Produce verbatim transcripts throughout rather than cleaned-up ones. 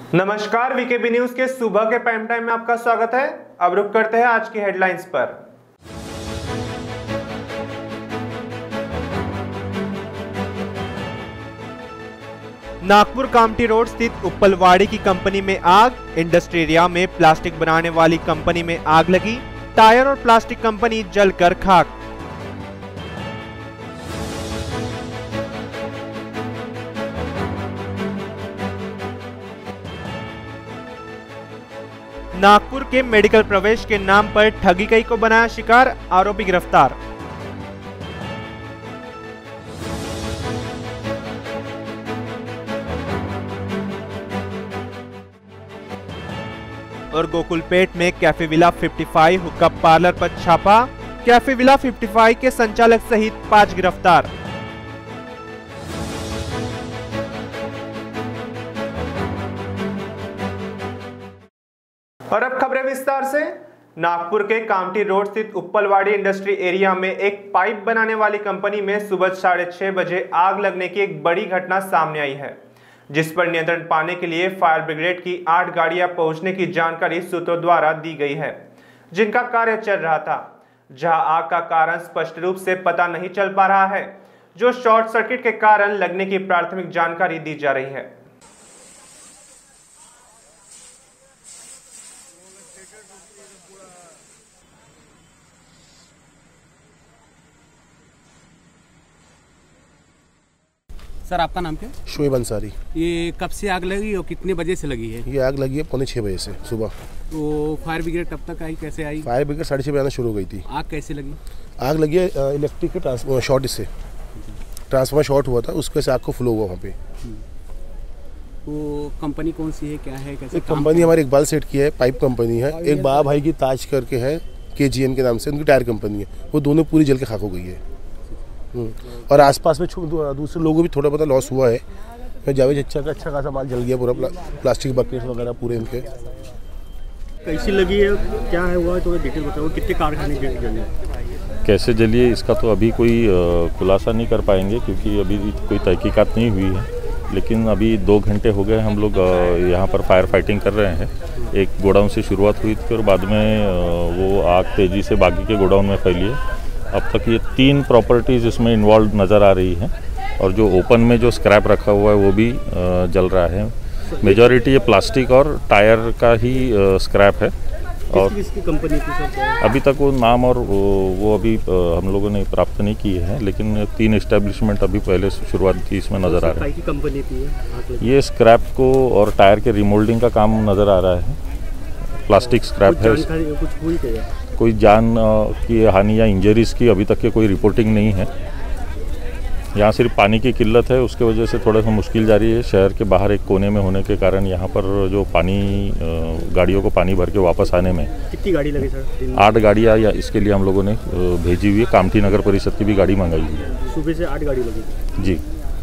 नमस्कार, VKB news के सुबह के प्राइम टाइम में आपका स्वागत है। अब रुक करते हैं आज की हेडलाइंस पर। नागपुर कामठी रोड स्थित उपलवाड़ी की कंपनी में आग। इंडस्ट्री एरिया में प्लास्टिक बनाने वाली कंपनी में आग लगी। टायर और प्लास्टिक कंपनी जलकर खाक। नागपुर के मेडिकल प्रवेश के नाम पर ठगी कई को बनाया शिकार, आरोपी गिरफ्तार। और गोकुलपेट में कैफे विला पचपन हुक्का पार्लर पर छापा। कैफे विला पचपन के संचालक सहित पांच गिरफ्तार। और अब खबरें विस्तार से। नागपुर के कामठी रोड स्थित उपलवाड़ी इंडस्ट्री एरिया में एक पाइप बनाने वाली कंपनी में सुबह साढ़े छह बजे आग लगने की एक बड़ी घटना सामने आई है, जिस पर नियंत्रण पाने के लिए फायर ब्रिगेड की आठ गाड़ियां पहुंचने की जानकारी सूत्रों द्वारा दी गई है, जिनका कार्य चल रहा था। जहां आग का कारण स्पष्ट रूप से पता नहीं चल पा रहा है, जो शॉर्ट सर्किट के कारण लगने की प्राथमिक जानकारी दी जा रही है। सर, आपका नाम क्या? शोएब अंसारी। ये कब से आग लगी और कितने बजे से लगी है? ये आग लगी है पौने छः बजे से सुबह। तो फायर ब्रिगेड कब तक आई, कैसे आई? फायर ब्रिगेड साढ़े छः बजे आना शुरू हो गई थी। आग कैसे लगी? आग लगी है इलेक्ट्रिक के ट्रांसफॉर्मर शॉर्ट से ट्रांसफॉर्मर शॉर्ट हुआ था, उसके से आग को फ्लो हुआ वहाँ पे। तो कंपनी कौन सी है, क्या है, कैसे? एक कंपनी हमारी इकबाल सेठ की है, पाइप कंपनी है। एक बाबा भाई की ताज करके है, के जी एन के नाम से, उनकी टायर कंपनी है। वो दोनों पूरी जल के खाक हो गई है। और आसपास में दूसरे लोगों को भी थोड़ा बहुत लॉस हुआ है। जावेद अच्छा का अच्छा खासा माल जल गया पूरा, प्ला, प्लास्टिक बकेट वगैरह पूरे इनके। कैसी लगी है, क्या है हुआ, तो डिटेल बताओ। कितने कारखाने जले, कैसे जली है, इसका तो अभी कोई खुलासा नहीं कर पाएंगे, क्योंकि अभी कोई तहकीकात नहीं हुई है। लेकिन अभी दो घंटे हो गए हम लोग यहाँ पर फायर फाइटिंग कर रहे हैं। एक गोडाउन से शुरुआत हुई थी और बाद में वो आग तेज़ी से बाकी के गोडाउन में फैली है। अब तक ये तीन प्रॉपर्टीज़ इसमें इन्वॉल्व नज़र आ रही हैं, और जो ओपन में जो स्क्रैप रखा हुआ है वो भी जल रहा है। मेजॉरिटी ये प्लास्टिक और टायर का ही स्क्रैप है। और किसकी कंपनी की सर? अभी तक वो नाम और वो, वो अभी हम लोगों ने प्राप्त नहीं किए हैं, लेकिन तीन एस्टेब्लिशमेंट अभी पहले शुरुआत की इसमें नज़र आ रहा है। कंपनी की है ये स्क्रैप को और टायर के रिमोल्डिंग का काम नज़र आ रहा है। प्लास्टिक स्क्रैप है। कुछ हुई क्या? कोई जान की हानि या इंजरीज़ की अभी तक की कोई रिपोर्टिंग नहीं है। यहाँ सिर्फ पानी की किल्लत है, उसके वजह से थोड़ा सा मुश्किल जारी है। शहर के बाहर एक कोने में होने के कारण यहाँ पर जो पानी गाड़ियों को पानी भर के वापस आने में। कितनी गाड़ी लगी सर? आठ गाड़ियाँ या इसके लिए हम लोगों ने भेजी हुई है। कामठी नगर परिषद की भी गाड़ी मंगाई हुई है। सुबह से आठ गाड़ी लगी जी।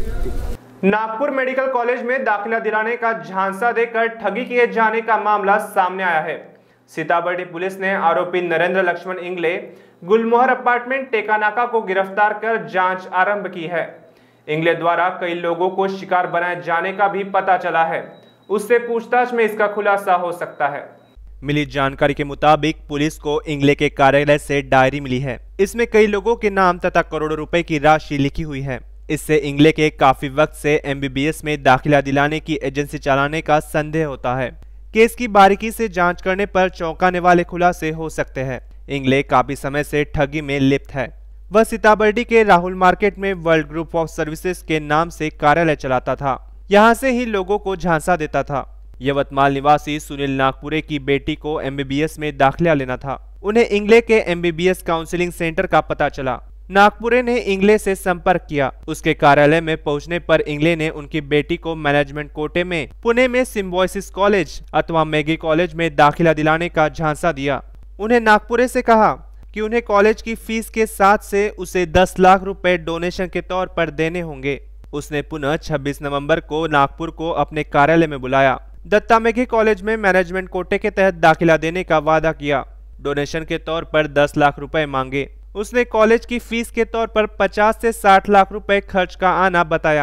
नागपुर मेडिकल कॉलेज में दाखिला दिलाने का झांसा देकर ठगी किए जाने का मामला सामने आया है। सीताबर्डी पुलिस ने आरोपी नरेंद्र लक्ष्मण इंगले गुलमोहर अपार्टमेंट टेकानाका को गिरफ्तार कर जांच आरंभ की है। इंगले द्वारा कई लोगों को शिकार बनाए जाने का भी पता चला है। उससे पूछताछ में इसका खुलासा हो सकता है। मिली जानकारी के मुताबिक पुलिस को इंगले के कार्यालय से डायरी मिली है। इसमें कई लोगों के नाम तथा करोड़ों रुपए की राशि लिखी हुई है। इससे इंगले के काफी वक्त से एम बी बी एस में दाखिला दिलाने की एजेंसी चलाने का संदेह होता है। केस की बारीकी से जांच करने पर चौंकाने वाले खुलासे हो सकते हैं। इंगले काफी समय से ठगी में लिप्त है। वह सीताबर्डी के राहुल मार्केट में वर्ल्ड ग्रुप ऑफ सर्विसेज के नाम से कार्यालय चलाता था। यहां से ही लोगों को झांसा देता था। यवतमाल निवासी सुनील नागपुरे की बेटी को एम बी बी एस में दाखिला लेना था। उन्हें इंगले के M B B S counselling centre का पता चला। नागपुरे ने इंगले से संपर्क किया। उसके कार्यालय में पहुंचने पर इंगले ने उनकी बेटी को मैनेजमेंट कोटे में पुणे में सिम्बोयसिस कॉलेज अथवा मैगी कॉलेज में दाखिला दिलाने का झांसा दिया। उन्हें नागपुरे से कहा कि उन्हें कॉलेज की फीस के साथ से उसे दस लाख रुपए डोनेशन के तौर पर देने होंगे। उसने पुनः छब्बीस नवंबर को नागपुर को अपने कार्यालय में बुलाया। दत्ता मैगी कॉलेज में मैनेजमेंट कोटे के तहत दाखिला देने का वादा किया। डोनेशन के तौर पर दस लाख रुपए मांगे। उसने कॉलेज की फीस के तौर पर पचास से साठ लाख रुपए खर्च का आना बताया।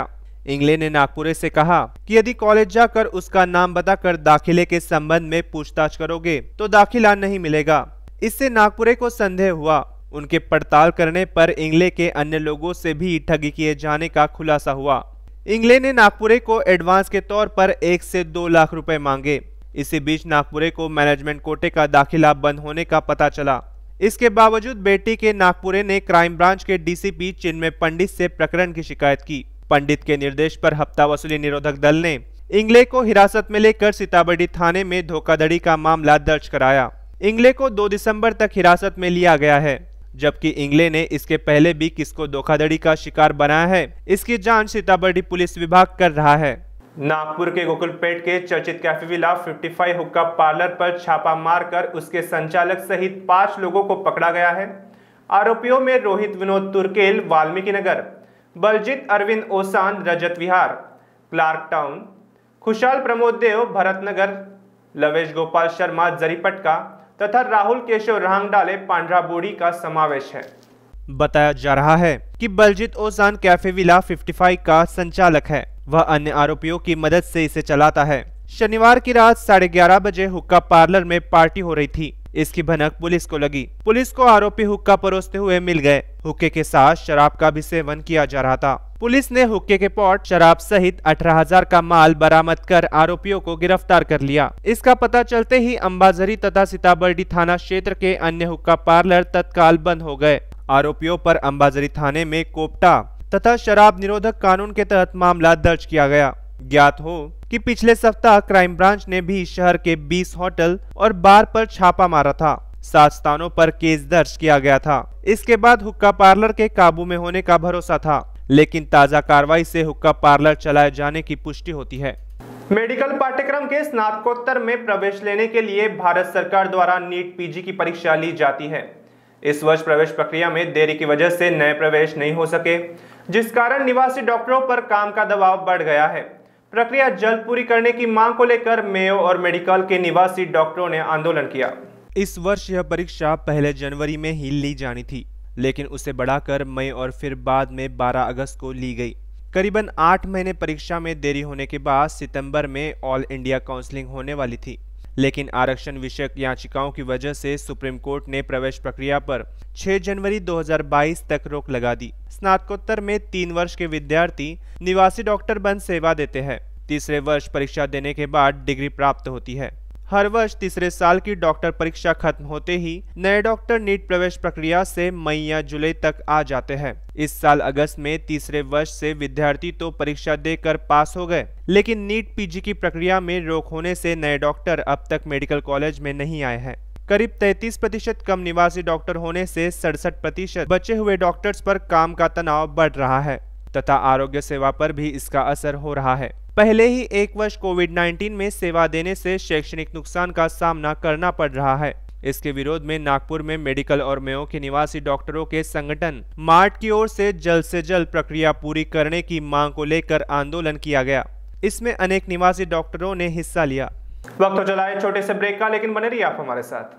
इंगले ने नागपुरे से कहा कि यदि कॉलेज जाकर उसका नाम बताकर दाखिले के संबंध में पूछताछ करोगे तो दाखिला नहीं मिलेगा। इससे नागपुरे को संदेह हुआ। उनके पड़ताल करने पर इंगले के अन्य लोगों से भी ठगी किए जाने का खुलासा हुआ। इंगले ने नागपुरे को एडवांस के तौर पर एक से दो लाख रुपए मांगे। इसी बीच नागपुरे को मैनेजमेंट कोटे का दाखिला बंद होने का पता चला। इसके बावजूद बेटी के नागपुरे ने क्राइम ब्रांच के डीसीपी चिन्मय पंडित से प्रकरण की शिकायत की। पंडित के निर्देश पर हफ्ता वसूली निरोधक दल ने इंगले को हिरासत में लेकर सीताबर्डी थाने में धोखाधड़ी का मामला दर्ज कराया। इंगले को दो दिसंबर तक हिरासत में लिया गया है, जबकि इंगले ने इसके पहले भी किसको धोखाधड़ी का शिकार बनाया है, इसकी जांच सीताबर्डी पुलिस विभाग कर रहा है। नागपुर के गोकुलपेट के चर्चित कैफे विला पचपन हुक्का पार्लर पर छापा मारकर उसके संचालक सहित पांच लोगों को पकड़ा गया है। आरोपियों में रोहित विनोद तुर्केल वाल्मीकि नगर, बलजीत अरविंद ओसान रजत विहार क्लार्क टाउन, खुशाल प्रमोद देव भरतनगर, लवेश गोपाल शर्मा जरीपटका तथा राहुल केशव रहांगडाले पांड्रा बोड़ी का समावेश है। बताया जा रहा है कि बलजीत ओसान कैफे विला पचपन का संचालक है। वह अन्य आरोपियों की मदद से इसे चलाता है। शनिवार की रात साढ़े ग्यारह बजे हुक्का पार्लर में पार्टी हो रही थी। इसकी भनक पुलिस को लगी। पुलिस को आरोपी हुक्का परोसते हुए मिल गए। हुक्के के साथ शराब का भी सेवन किया जा रहा था। पुलिस ने हुक्के के पॉट, शराब सहित अठारह हजार का माल बरामद कर आरोपियों को गिरफ्तार कर लिया। इसका पता चलते ही अंबाझरी तथा सीताबर्डी थाना क्षेत्र के अन्य हुक्का पार्लर तत्काल बंद हो गए। आरोपियों पर अंबाझरी थाने में कोपटा तथा शराब निरोधक कानून के तहत मामला दर्ज किया गया। ज्ञात हो कि पिछले सप्ताह क्राइम ब्रांच ने भी शहर के बीस होटल और बार पर छापा मारा था। सात स्थानों पर केस दर्ज किया गया था। इसके बाद हुक्का पार्लर के काबू में होने का भरोसा था, लेकिन ताजा कार्रवाई से हुक्का पार्लर चलाए जाने की पुष्टि होती है। मेडिकल पाठ्यक्रम के स्नातकोत्तर में प्रवेश लेने के लिए भारत सरकार द्वारा नीट पीजी की परीक्षा ली जाती है। इस वर्ष प्रवेश प्रक्रिया में देरी की वजह से नए प्रवेश नहीं हो सके, जिस कारण निवासी डॉक्टरों पर काम का दबाव बढ़ गया है। प्रक्रिया जल्द पूरी करने की मांग को लेकर मेयो और मेडिकल के निवासी डॉक्टरों ने आंदोलन किया। इस वर्ष यह परीक्षा पहले जनवरी में ही ली जानी थी, लेकिन उसे बढ़ाकर मई और फिर बाद में बारह अगस्त को ली गई। करीबन आठ महीने परीक्षा में देरी होने के बाद सितंबर में ऑल इंडिया काउंसलिंग होने वाली थी, लेकिन आरक्षण विषयक याचिकाओं की वजह से सुप्रीम कोर्ट ने प्रवेश प्रक्रिया पर छह जनवरी दो हज़ार बाईस तक रोक लगा दी। स्नातकोत्तर में तीन वर्ष के विद्यार्थी निवासी डॉक्टर बन सेवा देते हैं। तीसरे वर्ष परीक्षा देने के बाद डिग्री प्राप्त होती है। हर वर्ष तीसरे साल की डॉक्टर परीक्षा खत्म होते ही नए डॉक्टर नीट प्रवेश प्रक्रिया से मई या जुलाई तक आ जाते हैं। इस साल अगस्त में तीसरे वर्ष से विद्यार्थी तो परीक्षा देकर पास हो गए, लेकिन नीट पीजी की प्रक्रिया में रोक होने से नए डॉक्टर अब तक मेडिकल कॉलेज में नहीं आए हैं। करीब तैंतीस प्रतिशत कम निवासी डॉक्टर होने से सड़सठ प्रतिशत बचे हुए डॉक्टर्स पर काम का तनाव बढ़ रहा है तथा आरोग्य सेवा पर भी इसका असर हो रहा है। पहले ही एक वर्ष कोविड उन्नीस में सेवा देने से शैक्षणिक नुकसान का सामना करना पड़ रहा है। इसके विरोध में नागपुर में मेडिकल और मेयो के निवासी डॉक्टरों के संगठन मार्ट की ओर से जल्द से जल्द प्रक्रिया पूरी करने की मांग को लेकर आंदोलन किया गया। इसमें अनेक निवासी डॉक्टरों ने हिस्सा लिया। वक्त हो चला है छोटे से ब्रेक का, लेकिन बने रहिए आप हमारे साथ।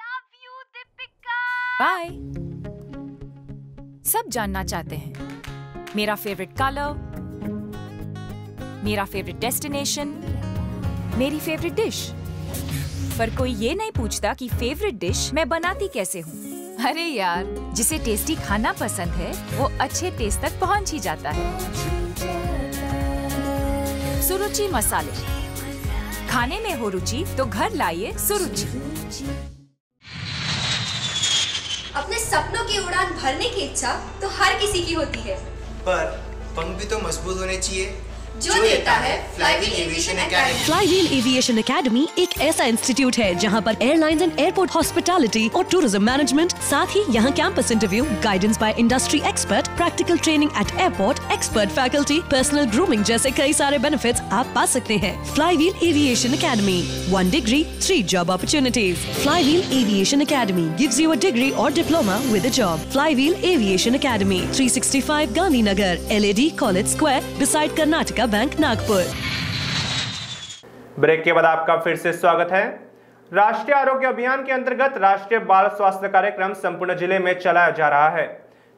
बाय। सब जानना चाहते हैं मेरा फेवरेट कलर, मेरा फेवरेट डेस्टिनेशन, मेरी फेवरेट डिश, पर कोई ये नहीं पूछता कि फेवरेट डिश मैं बनाती कैसे हूँ। अरे यार, जिसे टेस्टी खाना पसंद है वो अच्छे टेस्ट तक पहुँच ही जाता है। सुरुचि मसाले, खाने में हो रुचि तो घर लाइए सुरुचि। अपने सपनों की उड़ान भरने की इच्छा तो हर किसी की होती है, पर पंख भी तो मजबूत होने चाहिए, जो देता है flywheel aviation academy. Flywheel aviation academy एक ऐसा इंस्टीट्यूट है जहां पर एयरलाइंस एंड एयरपोर्ट हॉस्पिटैलिटी और टूरिज्म मैनेजमेंट, साथ ही यहां campus interview, guidance by industry expert, practical training at airport, expert faculty, personal grooming जैसे कई सारे बेनिफिट्स आप पा सकते हैं। Flywheel aviation academy, one degree three job opportunities. Flywheel aviation academy gives you a degree और diploma with a job. Flywheel aviation academy, three sixty five Gandhinagar, L A D college square, beside Karnataka bank, Nagpur. Break के बाद आपका फिर से स्वागत है। राष्ट्रीय आरोग्य अभियान के अंतर्गत राष्ट्रीय बाल स्वास्थ्य कार्यक्रम संपूर्ण जिले में चलाया जा रहा है।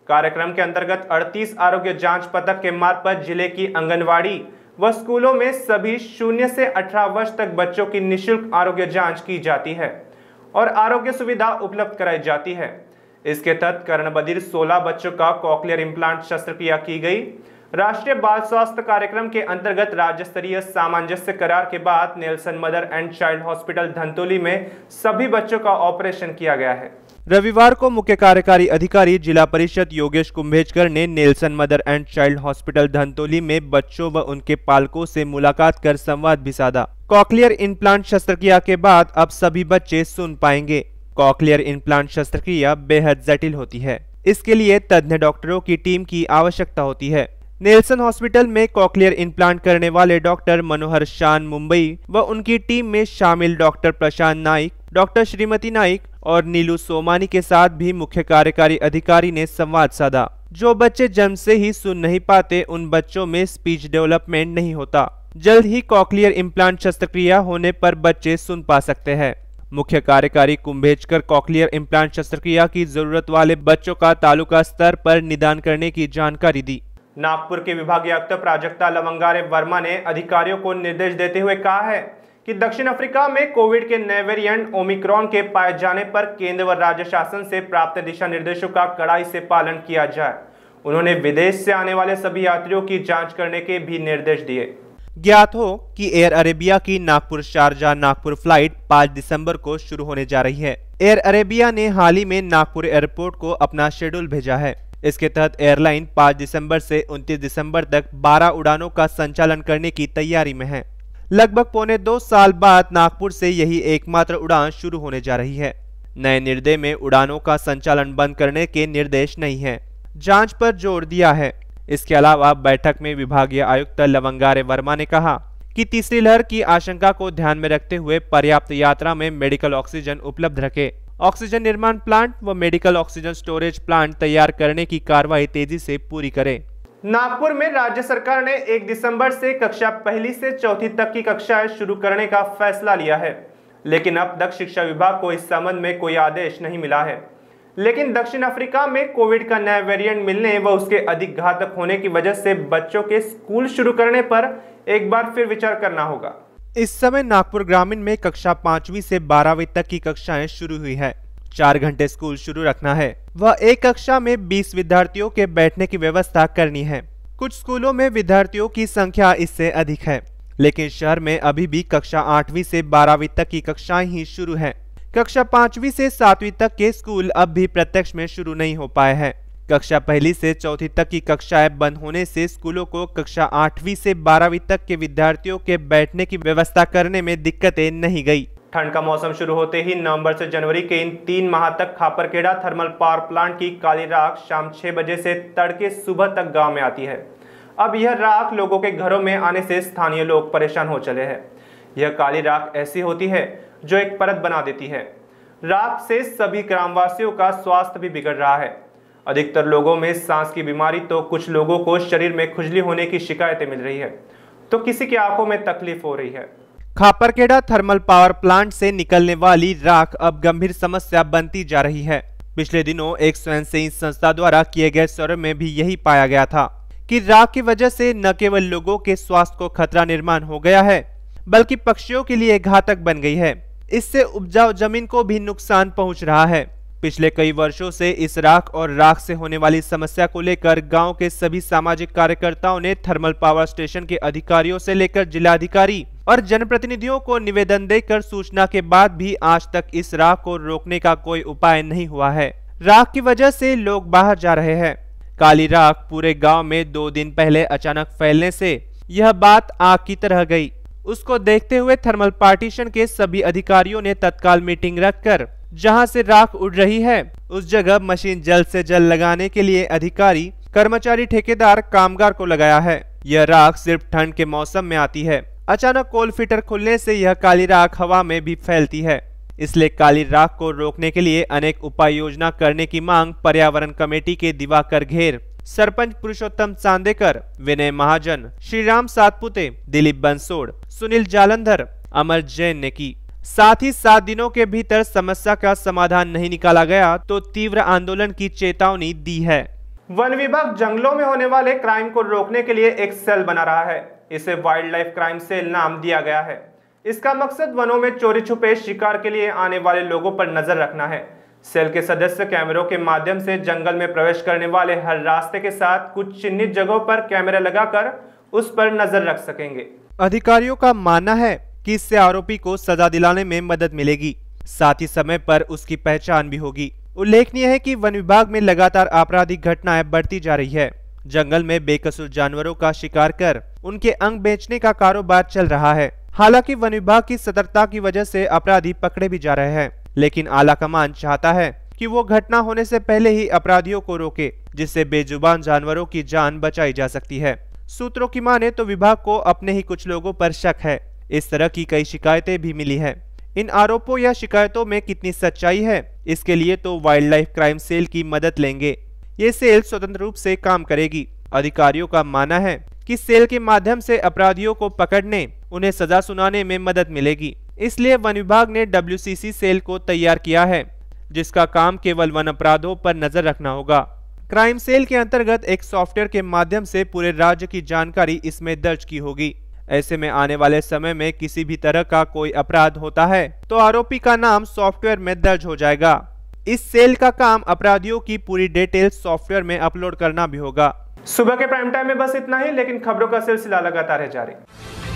कार्यक्रम के अंतर्गत अड़तीस आरोग्य जांच पदक के मार्फत जिले की आंगनवाड़ी व स्कूलों में सभी शून्य से अठारह वर्ष तक बच्चों की निःशुल्क आरोग्य जांच की जाती है और आरोग्य सुविधा उपलब्ध कराई जाती है। इसके तहत कर्णबधिर सोलह बच्चों का कॉकलियर इम्प्लांट शस्त्रक्रिया की गई। राष्ट्रीय बाल स्वास्थ्य कार्यक्रम के अंतर्गत राज्य स्तरीय सामंजस्य करार के बाद Nelson mother and child hospital Dhantoli में सभी बच्चों का ऑपरेशन किया गया है। रविवार को मुख्य कार्यकारी अधिकारी जिला परिषद योगेश कुंभेजकर ने Nelson mother and child hospital Dhantoli में बच्चों व उनके पालकों से मुलाकात कर संवाद भी साधा। कॉकलियर इम्प्लांट शस्त्रक्रिया के बाद अब सभी बच्चे सुन पाएंगे। कॉकलियर इम्प्लांट शस्त्रक्रिया बेहद जटिल होती है, इसके लिए तज्ञ डॉक्टरों की टीम की आवश्यकता होती है। नेल्सन हॉस्पिटल में कॉकलियर इम्प्लांट करने वाले डॉक्टर मनोहर शान मुंबई व उनकी टीम में शामिल डॉक्टर प्रशांत नाइक, डॉक्टर श्रीमती नाइक और नीलू सोमानी के साथ भी मुख्य कार्यकारी अधिकारी ने संवाद साधा। जो बच्चे जन्म से ही सुन नहीं पाते, उन बच्चों में स्पीच डेवलपमेंट नहीं होता। जल्द ही कॉकलियर इम्प्लांट शस्त्रक्रिया होने पर बच्चे सुन पा सकते हैं। मुख्य कार्यकारी कुंभेजकर कॉकलियर इम्प्लांट शस्त्रक्रिया की जरूरत वाले बच्चों का तालुका स्तर पर निदान करने की जानकारी दी। नागपुर के विभागीय आयुक्त प्राजक्ता लवंगारे वर्मा ने अधिकारियों को निर्देश देते हुए कहा है कि दक्षिण अफ्रीका में कोविड के नए वेरिएंट ओमिक्रॉन के पाए जाने पर केंद्र व राज्य शासन से प्राप्त दिशा निर्देशों का कड़ाई से पालन किया जाए। उन्होंने विदेश से आने वाले सभी यात्रियों की जांच करने के भी निर्देश दिए। ज्ञात हो कि एयर अरेबिया की नागपुर शारजा नागपुर फ्लाइट पाँच दिसंबर को शुरू होने जा रही है। एयर अरेबिया ने हाल ही में नागपुर एयरपोर्ट को अपना शेड्यूल भेजा है। इसके तहत एयरलाइन पाँच दिसंबर से उनतीस दिसंबर तक बारह उड़ानों का संचालन करने की तैयारी में है। लगभग पौने दो साल बाद नागपुर से यही एकमात्र उड़ान शुरू होने जा रही है। नए निर्णय में उड़ानों का संचालन बंद करने के निर्देश नहीं है, जांच पर जोर दिया है। इसके अलावा बैठक में विभागीय आयुक्त लवंगारे वर्मा ने कहा कि तीसरी लहर की आशंका को ध्यान में रखते हुए पर्याप्त यात्रा में मेडिकल ऑक्सीजन उपलब्ध रखे। ऑक्सीजन निर्माण प्लांट व मेडिकल ऑक्सीजन स्टोरेज प्लांट तैयार करने की कार्रवाई तेजी से पूरी करें। नागपुर में राज्य सरकार ने एक दिसंबर से कक्षा पहली से चौथी तक की कक्षाएं शुरू करने का फैसला लिया है, लेकिन अब तक शिक्षा विभाग को इस संबंध में कोई आदेश नहीं मिला है। लेकिन दक्षिण अफ्रीका में कोविड का नया वेरिएंट मिलने व उसके अधिक घातक होने की वजह से बच्चों के स्कूल शुरू करने पर एक बार फिर विचार करना होगा। इस समय नागपुर ग्रामीण में कक्षा पांचवी से बारहवीं तक की कक्षाएं शुरू हुई है। चार घंटे स्कूल शुरू रखना है, वह एक कक्षा में बीस विद्यार्थियों के बैठने की व्यवस्था करनी है। कुछ स्कूलों में विद्यार्थियों की संख्या इससे अधिक है, लेकिन शहर में अभी भी कक्षा आठवीं से बारहवीं तक की कक्षाएं ही शुरू हैं। कक्षा पांचवी से सातवीं तक के स्कूल अब भी प्रत्यक्ष में शुरू नहीं हो पाए हैं। कक्षा पहली से चौथी तक की कक्षाएं बंद होने से स्कूलों को कक्षा आठवीं से बारहवीं तक के विद्यार्थियों के बैठने की व्यवस्था करने में दिक्कतें नहीं गई। ठंड का मौसम शुरू होते ही नवंबर से जनवरी के इन तीन माह तक खापरखेड़ा थर्मल पावर प्लांट की काली राख शाम छह बजे से तड़के सुबह तक गांव में आती है। अब यह राख लोगों के घरों में आने से स्थानीय लोग परेशान हो चले हैं। यह काली राख ऐसी होती है जो एक परत बना देती है। राख से सभी ग्रामवासियों का स्वास्थ्य भी बिगड़ रहा है। अधिकतर लोगों में सांस की बीमारी तो कुछ लोगों को शरीर में खुजली होने की शिकायतें मिल रही है, तो किसी की आंखों में तकलीफ हो रही है। खापरखेड़ा थर्मल पावर प्लांट से निकलने वाली राख अब गंभीर समस्या बनती जा रही है। पिछले दिनों एक स्वयंसेवी संस्था द्वारा किए गए सर्वे में भी यही पाया गया था कि राख की वजह से न केवल लोगों के स्वास्थ्य को खतरा निर्माण हो गया है, बल्कि पक्षियों के लिए घातक बन गई है। इससे उपजाऊ जमीन को भी नुकसान पहुंच रहा है। पिछले कई वर्षों से इस राख और राख से होने वाली समस्या को लेकर गांव के सभी सामाजिक कार्यकर्ताओं ने थर्मल पावर स्टेशन के अधिकारियों से लेकर जिलाधिकारी और जनप्रतिनिधियों को निवेदन देकर सूचना के बाद भी आज तक इस राख को रोकने का कोई उपाय नहीं हुआ है। राख की वजह से लोग बाहर जा रहे हैं। काली राख पूरे गांव में दो दिन पहले अचानक फैलने से यह बात आग की तरह गई। उसको देखते हुए थर्मल पार्टीशन के सभी अधिकारियों ने तत्काल मीटिंग रखकर जहां से राख उड़ रही है उस जगह मशीन जल्द से जल्द लगाने के लिए अधिकारी, कर्मचारी, ठेकेदार, कामगार को लगाया है। यह राख सिर्फ ठंड के मौसम में आती है। अचानक कोल फिल्टर खुलने से यह काली राख हवा में भी फैलती है। इसलिए काली राख को रोकने के लिए अनेक उपाय योजना करने की मांग पर्यावरण कमेटी के दिवाकर घेर, सरपंच पुरुषोत्तम चांदेकर, विनय महाजन, श्रीराम सातपुते, दिलीप बंसोड़, सुनील जालंधर, अमर जैन ने की। साथ ही सात दिनों के भीतर समस्या का समाधान नहीं निकाला गया तो तीव्र आंदोलन की चेतावनी दी है। वन विभाग जंगलों में होने वाले क्राइम को रोकने के लिए एक सेल बना रहा है। इसे वाइल्ड लाइफ क्राइम सेल नाम दिया गया है। इसका मकसद वनों में चोरी छुपे शिकार के लिए आने वाले लोगों पर नजर रखना है। सेल के सदस्य कैमरों के माध्यम से जंगल में प्रवेश करने वाले हर रास्ते के साथ कुछ चिन्हित जगहों पर कैमरे लगाकर उस पर नजर रख सकेंगे। अधिकारियों का मानना है कि इससे आरोपी को सजा दिलाने में मदद मिलेगी, साथ ही समय पर उसकी पहचान भी होगी। उल्लेखनीय है कि वन विभाग में लगातार आपराधिक घटनाएं बढ़ती जा रही है। जंगल में बेकसूर जानवरों का शिकार कर उनके अंग बेचने का कारोबार चल रहा है। हालांकि वन विभाग की सतर्कता की वजह से अपराधी पकड़े भी जा रहे हैं, लेकिन आला कमान चाहता है कि वो घटना होने से पहले ही अपराधियों को रोके, जिससे बेजुबान जानवरों की जान बचाई जा सकती है। सूत्रों की माने तो विभाग को अपने ही कुछ लोगों पर शक है। इस तरह की कई शिकायतें भी मिली है। इन आरोपों या शिकायतों में कितनी सच्चाई है, इसके लिए तो वाइल्ड लाइफ क्राइम सेल की मदद लेंगे। ये सेल स्वतंत्र रूप से काम करेगी। अधिकारियों का मानना है कि सेल के माध्यम से अपराधियों को पकड़ने, उन्हें सजा सुनाने में मदद मिलेगी। इसलिए वन विभाग ने डब्ल्यू सी सी सेल को तैयार किया है, जिसका काम केवल वन अपराधों पर नजर रखना होगा। क्राइम सेल के अंतर्गत एक सॉफ्टवेयर के माध्यम से पूरे राज्य की जानकारी इसमें दर्ज की होगी। ऐसे में आने वाले समय में किसी भी तरह का कोई अपराध होता है तो आरोपी का नाम सॉफ्टवेयर में दर्ज हो जाएगा। इस सेल का काम अपराधियों की पूरी डिटेल सॉफ्टवेयर में अपलोड करना भी होगा। सुबह के प्राइम टाइम में बस इतना ही, लेकिन खबरों का सिलसिला लगातार है जारी।